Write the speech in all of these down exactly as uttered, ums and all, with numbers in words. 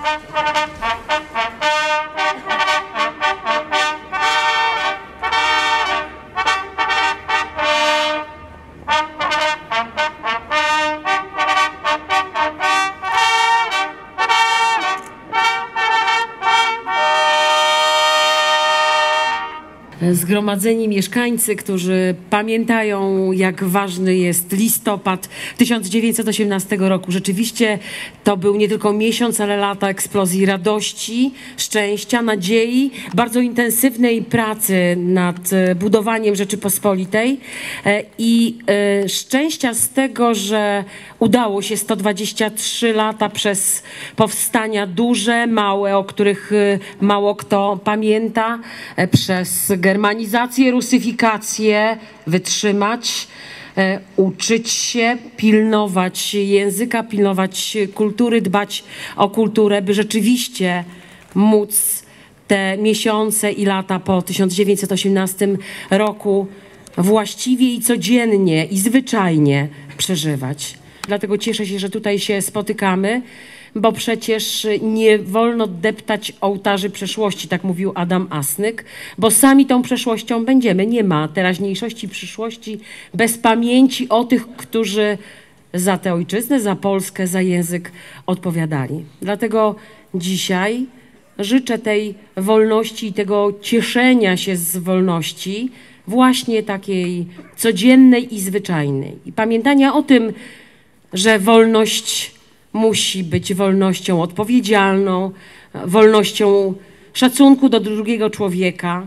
Zgromadzeni mieszkańcy, którzy pamiętają, jak ważny jest listopad tysiąc dziewięćset osiemnastego roku. Rzeczywiście to był nie tylko miesiąc, ale lata eksplozji radości, szczęścia, nadziei, bardzo intensywnej pracy nad budowaniem Rzeczypospolitej i szczęścia z tego, że udało się sto dwadzieścia trzy lata przez powstania duże, małe, o których mało kto pamięta, przez germanizację, rusyfikację wytrzymać, e, uczyć się, pilnować języka, pilnować kultury, dbać o kulturę, by rzeczywiście móc te miesiące i lata po tysiąc dziewięćset osiemnastym roku właściwie i codziennie i zwyczajnie przeżywać. Dlatego cieszę się, że tutaj się spotykamy, bo przecież nie wolno deptać ołtarzy przeszłości, tak mówił Adam Asnyk, bo sami tą przeszłością będziemy. Nie ma teraźniejszości, przyszłości bez pamięci o tych, którzy za tę ojczyznę, za Polskę, za język odpowiadali. Dlatego dzisiaj życzę tej wolności i tego cieszenia się z wolności właśnie takiej codziennej i zwyczajnej. I pamiętania o tym, że wolność musi być wolnością odpowiedzialną, wolnością szacunku do drugiego człowieka,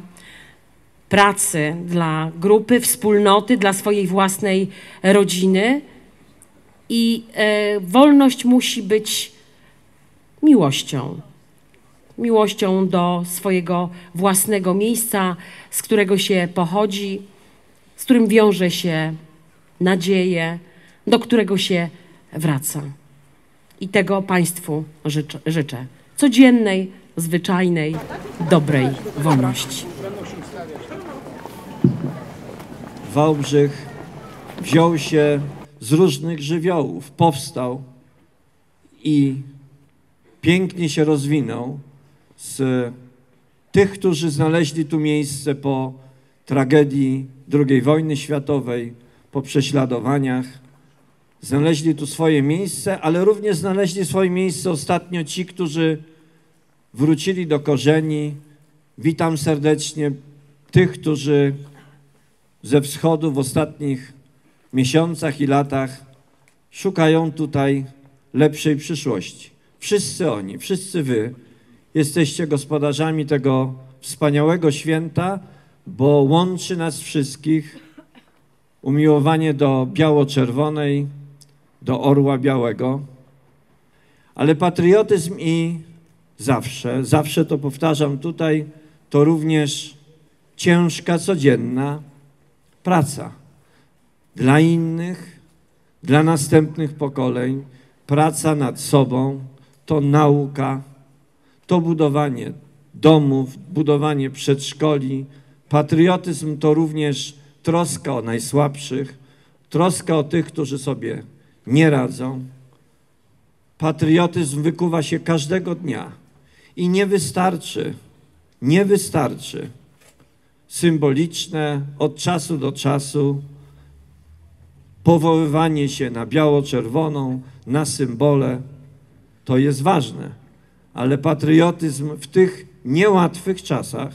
pracy dla grupy, wspólnoty, dla swojej własnej rodziny. I e, wolność musi być miłością. Miłością do swojego własnego miejsca, z którego się pochodzi, z którym wiąże się nadzieję, do którego się wraca. I tego Państwu życzę, życzę. Codziennej, zwyczajnej, dobrej wolności. Wałbrzych wziął się z różnych żywiołów, powstał i pięknie się rozwinął z tych, którzy znaleźli tu miejsce po tragedii drugiej wojny światowej, po prześladowaniach. Znaleźli tu swoje miejsce, ale również znaleźli swoje miejsce ostatnio ci, którzy wrócili do korzeni. Witam serdecznie tych, którzy ze wschodu w ostatnich miesiącach i latach szukają tutaj lepszej przyszłości. Wszyscy oni, wszyscy wy jesteście gospodarzami tego wspaniałego święta, bo łączy nas wszystkich umiłowanie do biało-czerwonej, do orła białego, ale patriotyzm i zawsze, zawsze to powtarzam tutaj, to również ciężka, codzienna praca dla innych, dla następnych pokoleń, praca nad sobą, to nauka, to budowanie domów, budowanie przedszkoli. Patriotyzm to również troska o najsłabszych, troska o tych, którzy sobie nie radzą. Patriotyzm wykuwa się każdego dnia i nie wystarczy, nie wystarczy symboliczne od czasu do czasu powoływanie się na biało-czerwoną, na symbole. To jest ważne, ale patriotyzm w tych niełatwych czasach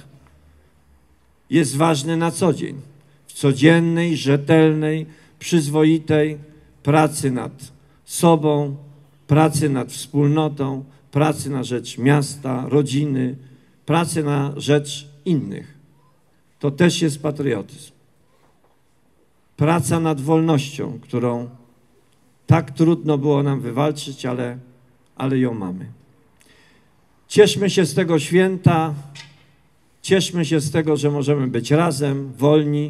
jest ważny na co dzień. W codziennej, rzetelnej, przyzwoitej pracy nad sobą, pracy nad wspólnotą, pracy na rzecz miasta, rodziny, pracy na rzecz innych. To też jest patriotyzm. Praca nad wolnością, którą tak trudno było nam wywalczyć, ale, ale ją mamy. Cieszmy się z tego święta, cieszmy się z tego, że możemy być razem, wolni.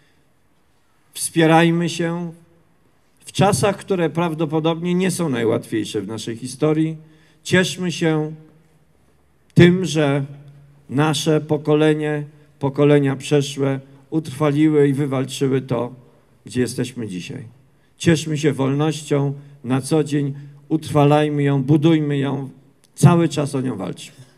Wspierajmy się w czasach, które prawdopodobnie nie są najłatwiejsze w naszej historii. Cieszmy się tym, że nasze pokolenie, pokolenia przeszłe utrwaliły i wywalczyły to, gdzie jesteśmy dzisiaj. Cieszmy się wolnością na co dzień, utrwalajmy ją, budujmy ją Cały czas o nią walczymy.